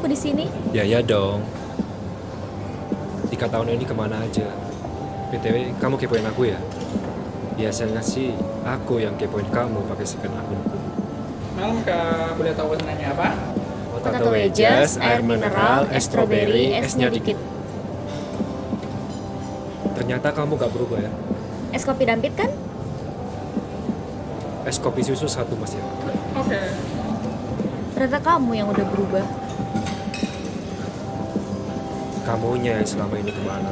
aku di sini? Ya dong. 3 tahun ini kemana aja? BTW, kamu kepoin aku ya? Biasanya sih aku yang kepoin kamu pakai second akunku. Malam Kak, boleh tahu pesenannya apa? Potato wedges, air mineral, es strawberry, esnya dikit. Ternyata kamu gak berubah ya? Es kopi dampit kan? Es kopi susu 1 mas ya? Oke. Ternyata kamu yang udah berubah. Kamunya yang selama ini kemana?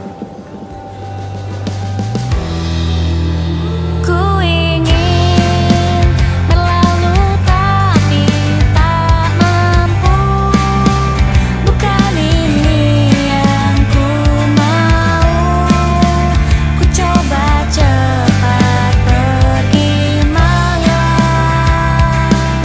Ku ingin berlalu tapi tak mampu. Bukan ini yang ku mau. Ku coba cepat pergi menghilang.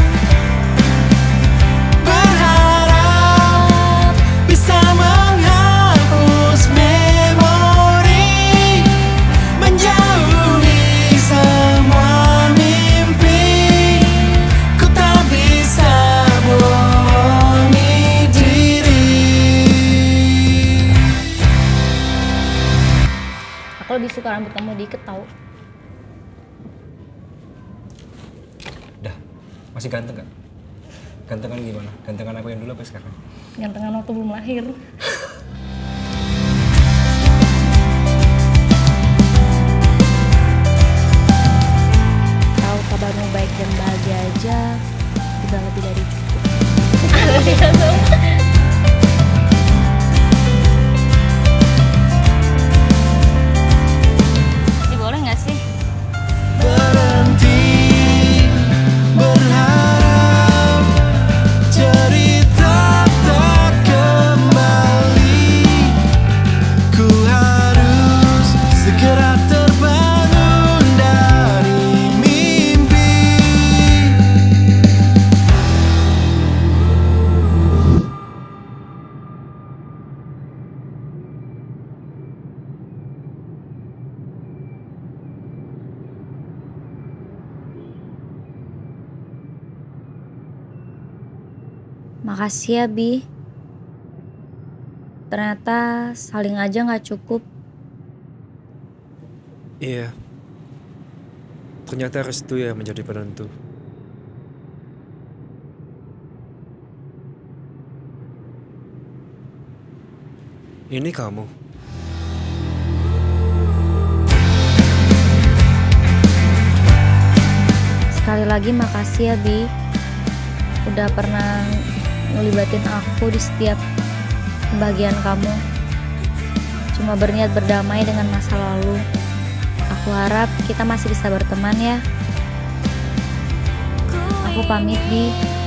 Berharap bisa menghapus memori, menjauhi semua mimpi. Ku tak bisa bohongi diri. Aku lebih suka rambut kamu diikat tau. Dah, masih ganteng gak? Gantengan gimana? Gantengan aku yang dulu apa sekarang? Gantengan waktu belum lahir. Tahu kabarmu baik dan bahagia aja udah lebih dari cukup. Ini boleh nggak sih? Berhenti berharap cerita tak kembali. Ku harus segera terbangun dari mimpi. Makasih ya, Bi. Ternyata saling aja nggak cukup. Iya. Ternyata restu ya menjadi penentu. Ini kamu. Sekali lagi makasih ya, Bi. Udah pernah ngelibatin aku di setiap pembagian kamu. Cuma berniat berdamai dengan masa lalu. Aku harap kita masih bisa berteman ya. Aku pamit, Bi.